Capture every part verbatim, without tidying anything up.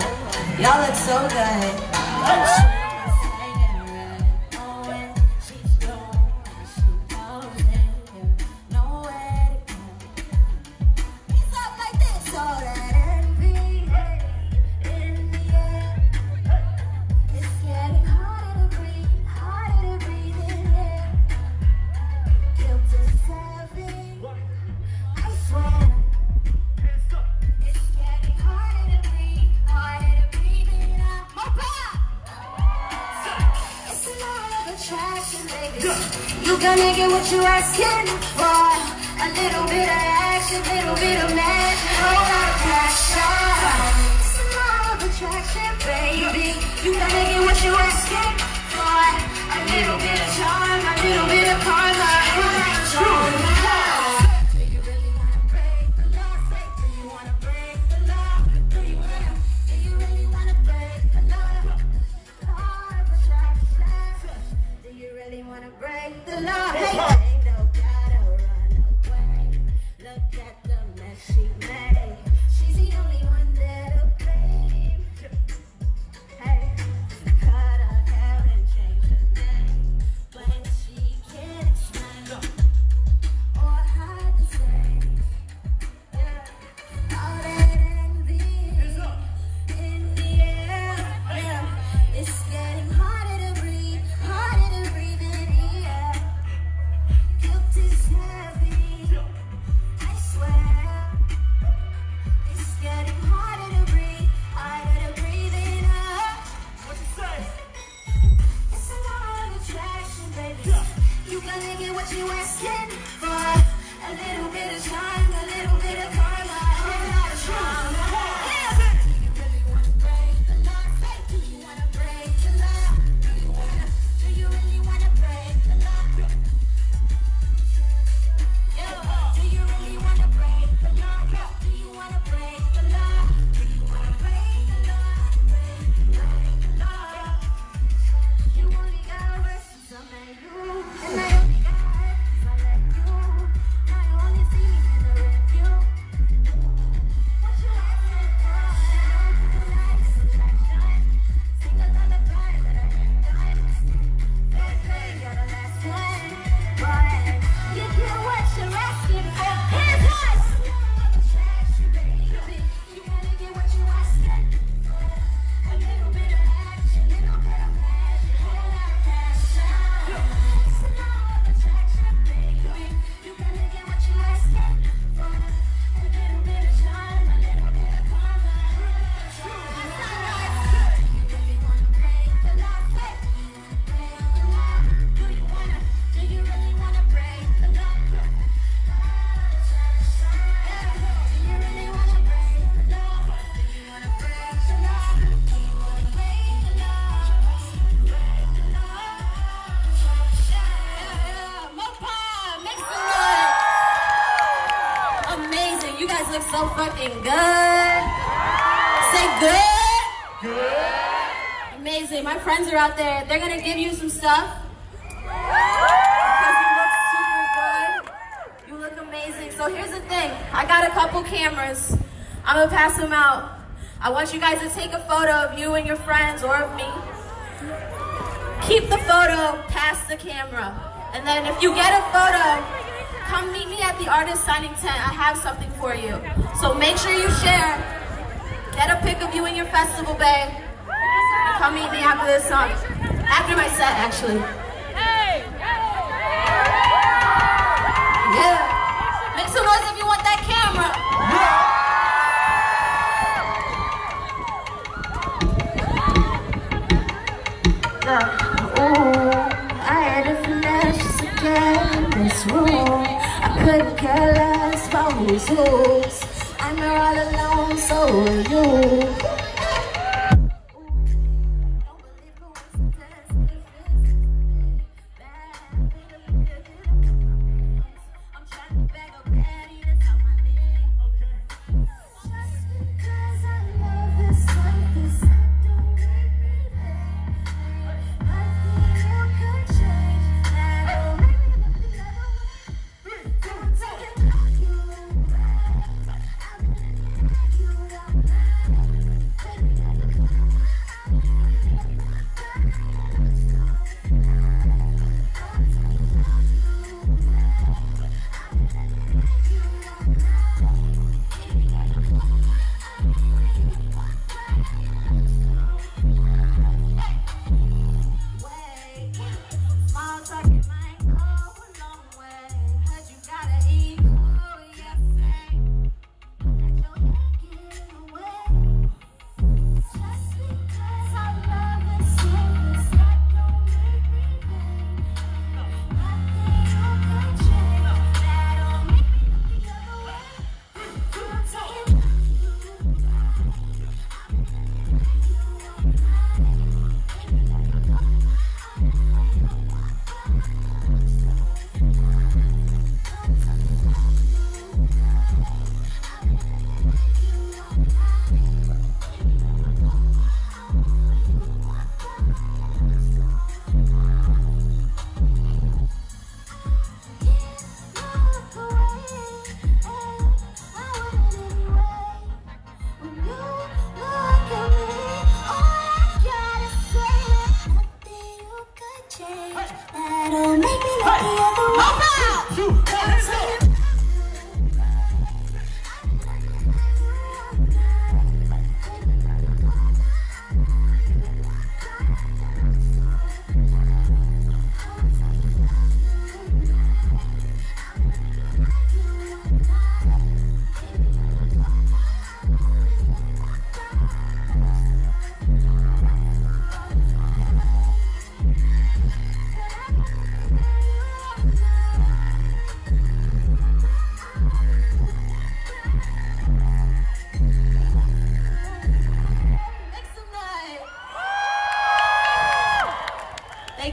Y'all look so good. You gonna get what you asking for. A little bit of action, little bit of magic, whole lot of passion. It's a law of attraction, baby. You gonna get what you asking for. A little bit of charm, a little bit of karma, whole lot of charm. Do you really wanna break the law? Say, do you wanna break the law? Do you wanna, do you really wanna break the law? Law of attraction. Do you really wanna break the law? Hey, ain't no gotta run away. Look at the mess she made. She's the only one that'll blame. Hey, cut her hair and change her name, but she can't explain or hide the same. Yeah, all that envy in the air. Yeah, it's getting harder to breathe, harder to breathe in the air. Guilt is heavy, I swear. It's getting harder to breathe, harder to breathe in her. What you say? It's a law of attraction, baby. You gonna get what you asking for. A little bit of charm, a little bit of karma, a whole lot of trauma. Yeah. Do you really wanna break the law? Say, do you wanna break the law? Do you wanna, do you really wanna break the law? Yeah. Do you really wanna break the law? Do you wanna break the law? Do you wanna break the law? Break, break the law. You only got worse since I met you, and I only got hurt since I let you. Now you only see me in the review. What you asking for? Nice attraction. Singles on the grind that I ain't done. Fair play, you're the last one. But you get what you're asking for. Hands high. Attraction, baby. You gotta get what you asking for. A little bit of action, little bit of magic, whole lot of passion. It's a law of attraction, baby. You gotta get what you asking for. A little bit of charm, a little bit of karma, a whole lot of charm. Do you really wanna break the law? Say, do you wanna break the law? Do you wanna, do you really wanna break the law? Do you really wanna break the law? Do you wanna break the law? Do you wanna break the law? Break the law. Yeah, more power, make some noise. Amazing, you guys look so fucking good. Say good. Good. Amazing, my friends are out there. They're gonna give you some stuff. Because you look super good. You look amazing. So here's the thing. I got a couple cameras. I'm gonna pass them out. I want you guys to take a photo of you and your friends or of me. Keep the photo past the camera. And then if you get a photo, come meet me at the artist signing tent. I have something for you. So make sure you share. Get a pic of you in your festival, babe. And come meet me after this song. After my set, actually. Yeah. Make some noise if you want that camera. Yeah. Ooh, I had a flash just to get in this room. I couldn't care less about who's who's. I'm here all alone, so are you.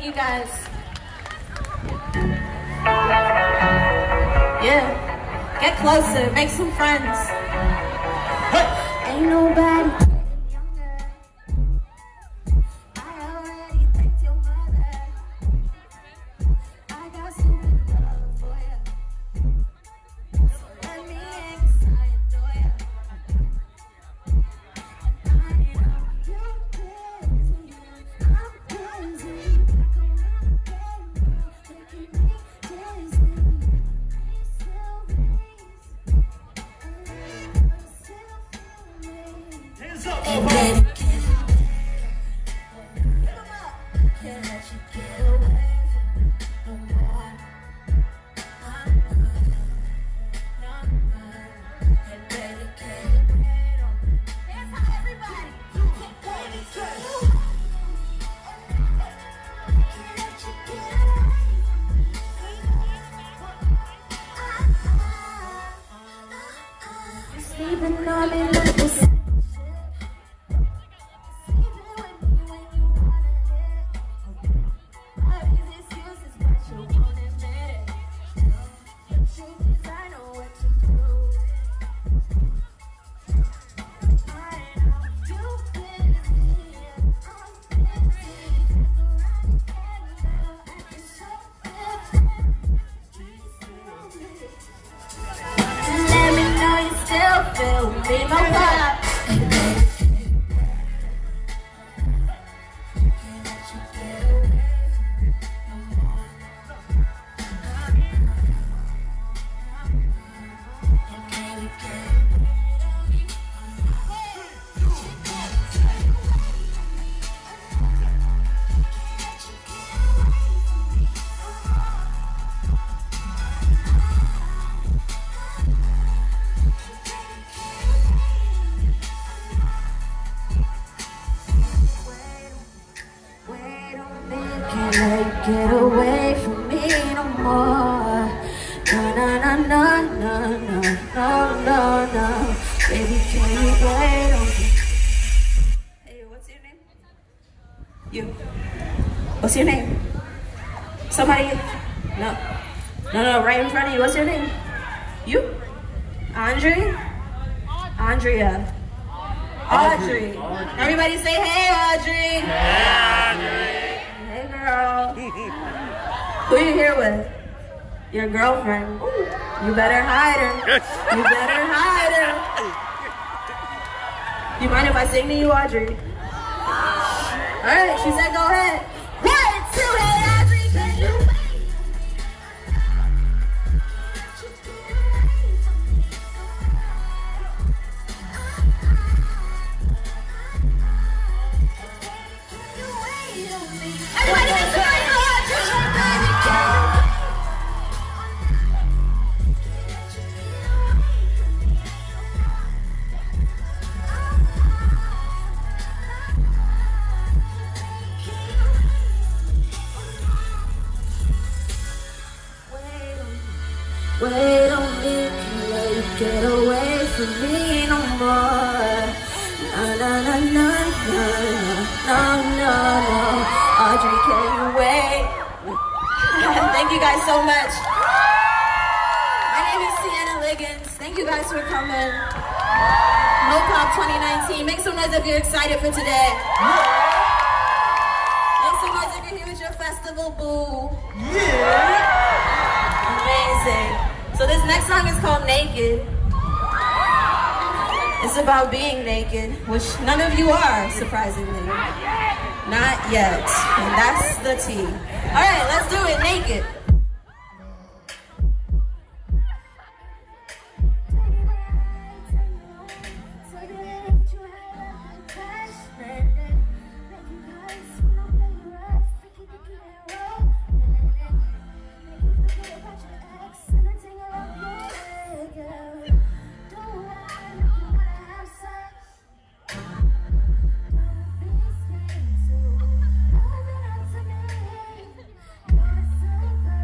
you guys. Yeah. Get closer. Make some friends. Hey. Ain't nobody younger. I already thanked your mother. I got some love for you. So let me inside door ya. And I know you're busy. I'm busy. Taking me dizzy. Still Hands up, hey, baby, can't can't let you get away from me no more. I'm good. I'm good. Hey, baby, can't you wait on me? Hands up, everybody. Baby, can't you wait? Can't let you get away from me. You're sleeping on me like this. Get away from me no more. No, no, no, no, no, no, no, no, no. Baby, can you wait on me? Hey, what's your name? You. What's your name? Somebody. No. No, no, right in front of you. What's your name? You? Andre? Andrea. Audrey. Audrey. Everybody say, hey, Audrey. Hey, Audrey. Hey, girl. Who you here with? Your girlfriend. You better hide her. You better hide her. You mind if I sing to you, Audrey? All right, she said go ahead. One, two, hey, Audrey, can you wait? Everybody make some noise for Audrey. Wait on me, can't let you get away from me no more. No, no, no, no, no, no, no, no. Audrey, can you wait? Thank you guys so much. My name is Siena Liggins. Thank you guys for coming. Mopop twenty nineteen. Make some noise if you're excited for today. Make some noise if you're here with your festival boo. Yeah. Amazing. So this next song is called Naked. It's about being naked, which none of you are, surprisingly. Not yet. And that's the T. All right, let's do it, naked. Open up to me. You're so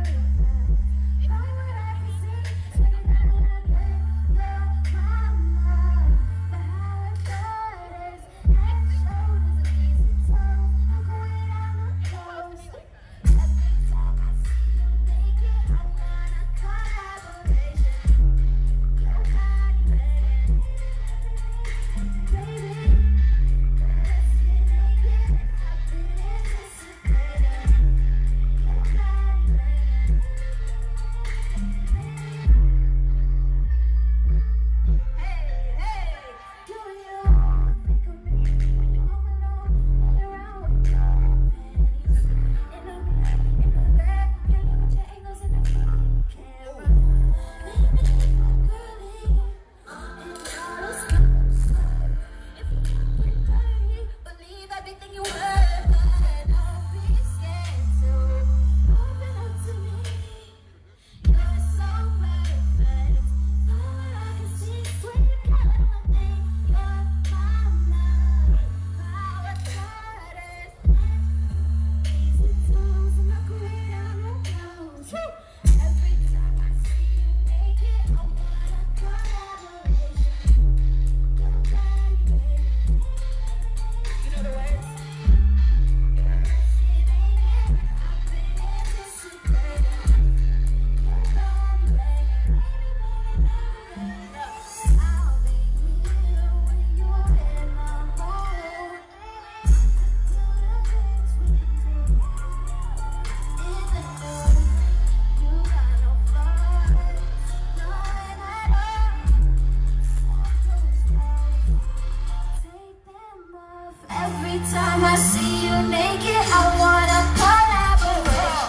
Every time I see you naked, I wanna collaborate.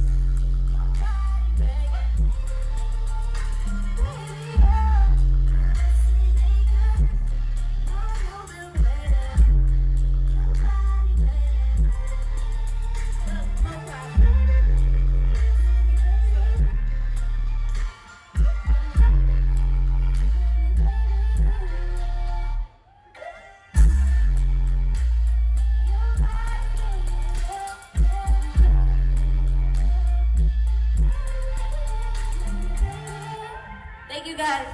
Thank you guys.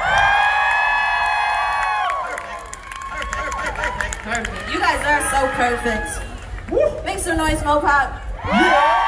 Perfect. You guys are so perfect. Woo. Make some noise, Mopop. Yeah.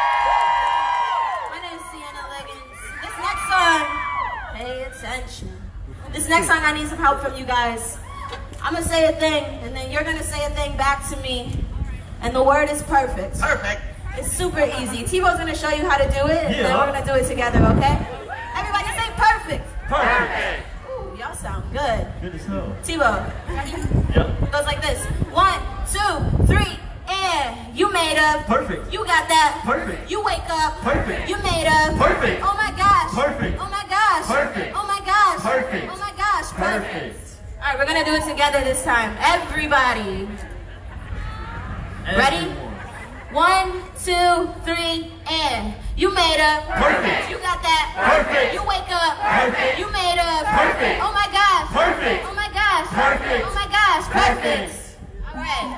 My name's Siena, Liggins. This next song, pay attention. This next song, I need some help from you guys. I'm gonna say a thing, and then you're gonna say a thing back to me, and the word is perfect. Perfect. It's super easy. T-Bo's gonna show you how to do it, and yeah. then we're gonna do it together, okay? Everybody say perfect. Perfect. Ooh, y'all sound good. Good as hell. T-Bo. Yep. It goes like this. One, two, three, and you made up. Perfect. You got that. Perfect. You wake up. Perfect. You made up. Perfect. Oh my gosh. Perfect. Oh my gosh. Perfect. Oh my gosh. Perfect. Oh my gosh. Perfect. Perfect. All right, we're gonna do it together this time. Everybody. Ready? Everyone. One, two, three, and you made up. Perfect. You got that. Perfect. You wake up. Perfect. You made up. Perfect. Oh my gosh. Perfect. Oh my gosh. Perfect. Oh my gosh. Perfect. Perfect. All right.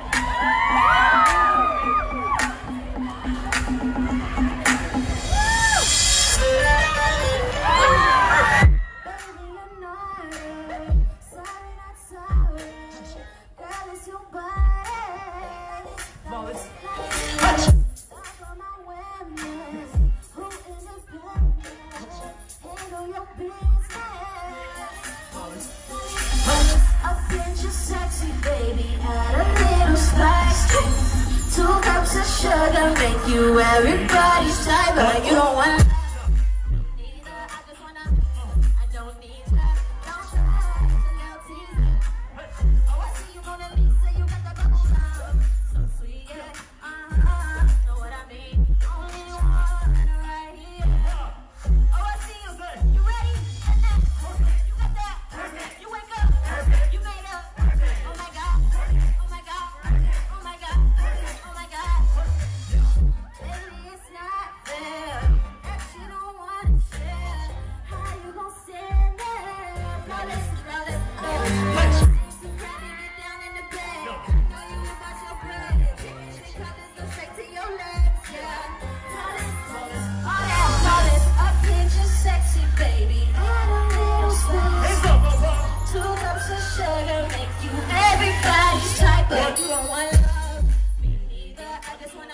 Sugar make you everybody's type, but you don't want. Neither, I just wanna. I don't need her. Don't try to tease her. Oh, I see you Mona Lisa, you got that bubble gum, so sweet, yeah. Uh huh. Know what I mean? Only one right here. Oh, I see you. You ready? You got that. You wake up. You made up. Oh my God. Oh my God. Oh my God. Oh my God. Baby, it's not fair that you don't want to share. How you gon' stand there? Flawless, flawless, oh. So grab it, get down in the bed. Know you about your bread. Chicken cutters go straight to your legs, yeah. Flawless, flawless, all that flawless. A pinch of sexy, baby. Add a little spice. Two cups of sugar make you everybody's type, but you don't want love. Me neither. I just wanna.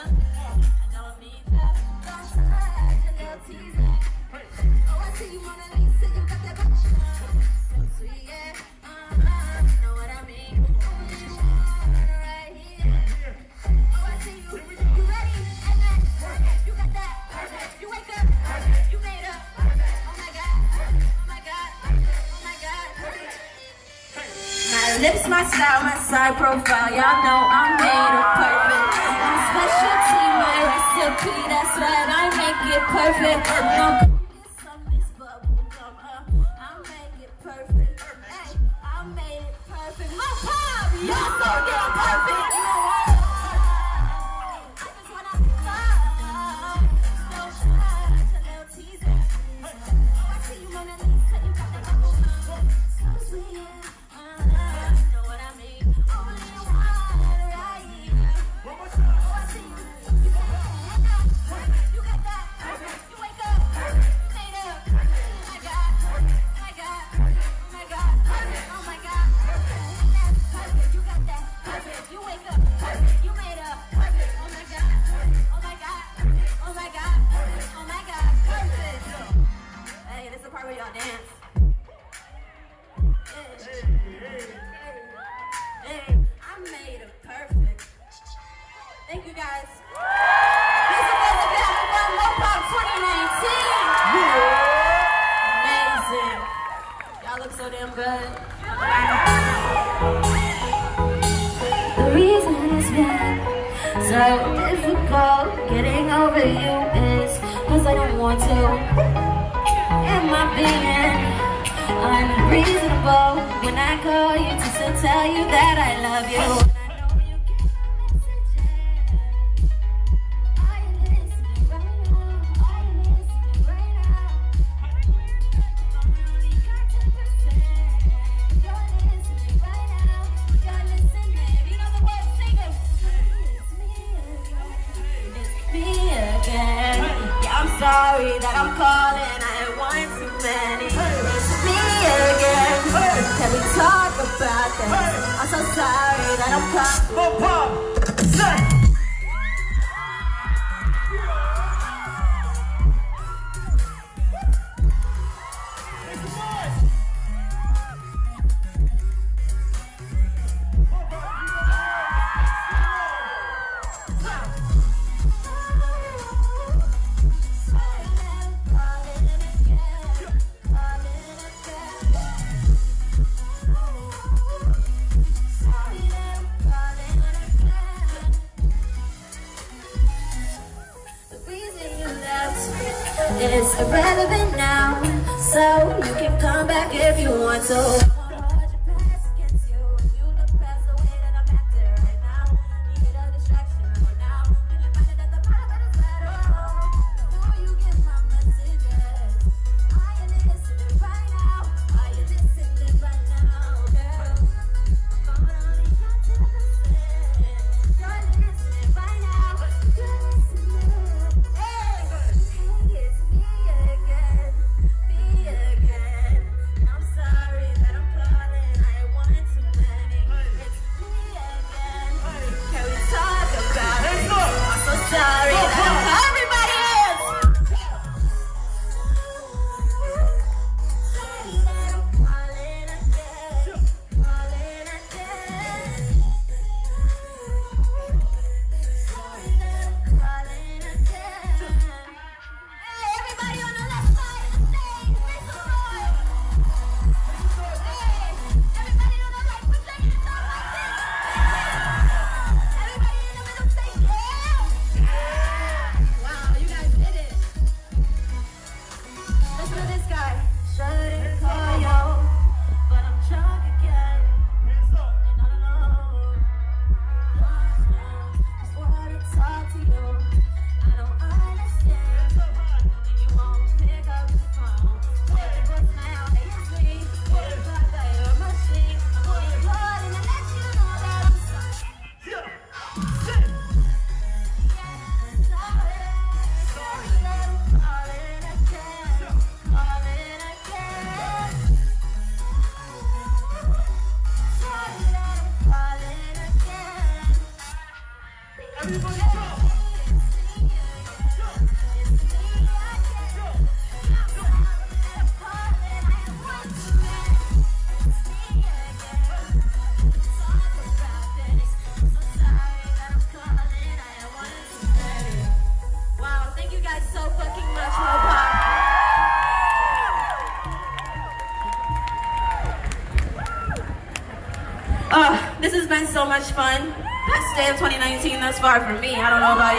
Lips, my style, my side profile. Y'all know I'm made of perfect. My specialty, my recipe. That's right, I make it perfect. No, get some this bubble gum. Uh, I make it perfect. Hey, I made it perfect. My pop, y'all so damn perfect. You know what? I just wanna love. So shy, a little teaser. Oh, I see you Mona Lisa, you got that bubble gum. So sweet. Thank you guys. These are those that have from Mopop twenty nineteen. Amazing. Y'all look so damn good. The reason get so difficult. Getting over you is cause I don't want to. Am I being unreasonable when I call you just to tell you that I love you? Sorry that I'm calling, I had one too many. It's me again. Can we talk about this? I'm so sorry that I'm calling. It's irrelevant now, so you can come back if you want to. Uh, this has been so much fun. Best day of twenty nineteen thus far for me. I don't know about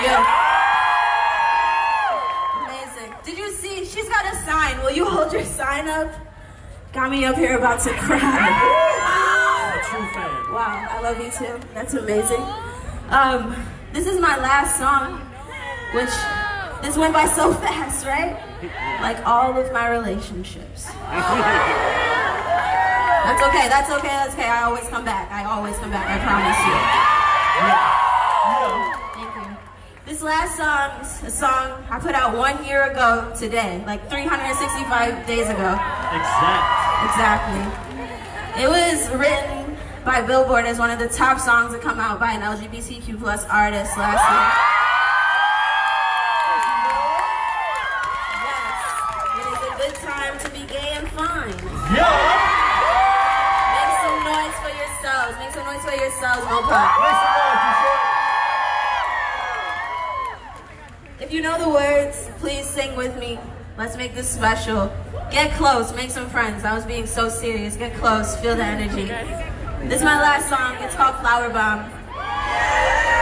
you. Amazing. Did you see? She's got a sign. Will you hold your sign up? Got me up here about to cry. Wow. True fan. Wow, I love you too. That's amazing. Um, this is my last song, which this went by so fast, right? Like all of my relationships. That's okay, that's okay, that's okay. I always come back. I always come back, I promise you. Thank you. This last song is a song I put out one year ago today, like three hundred sixty-five days ago. Exact. Exactly. It was written by Billboard as one of the top songs to come out by an L G B T Q plus artist last year. Yes, it is a good time to be gay and fine. Yeah. Make some noise for yourselves, Mopop. If you know the words, please sing with me. Let's make this special. Get close, make some friends. I was being so serious. Get close, feel the energy. This is my last song. It's called Flower Bomb.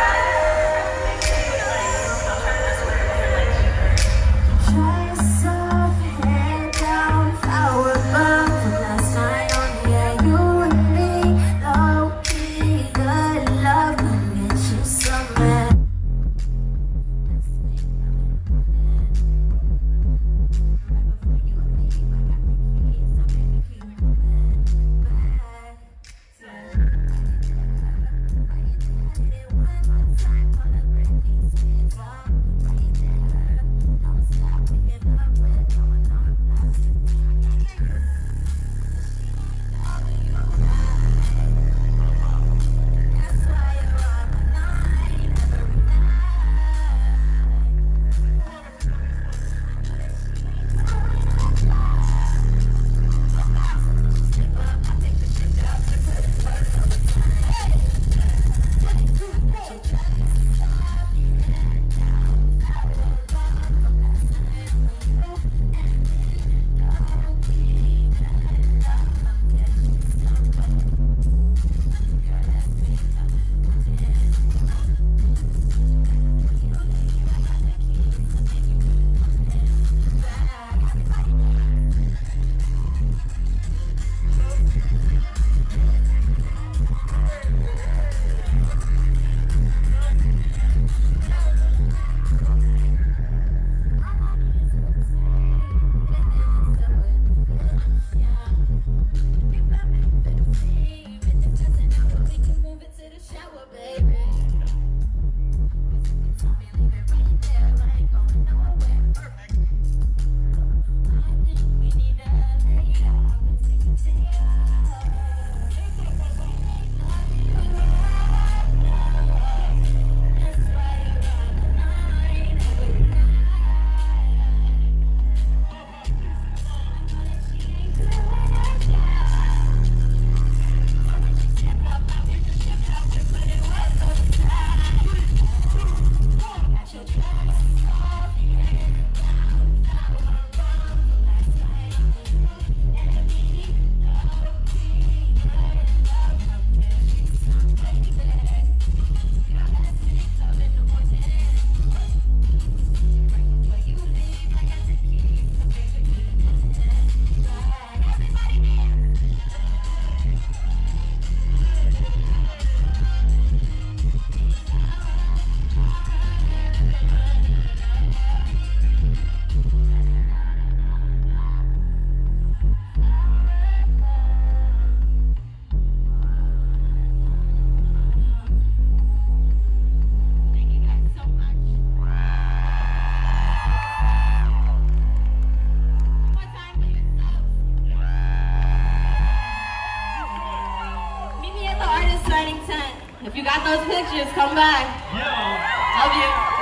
If you got those pictures, come back. Yeah. Love you.